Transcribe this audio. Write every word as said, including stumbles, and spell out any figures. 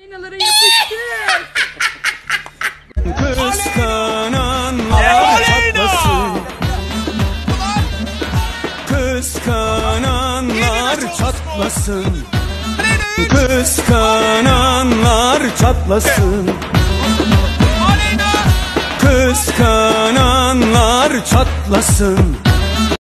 Aynalara yapıştır. Kıskananlar çatlasın. Kıskananlar çatlasın. Kıskananlar çatlasın. Kıskananlar çatlasın.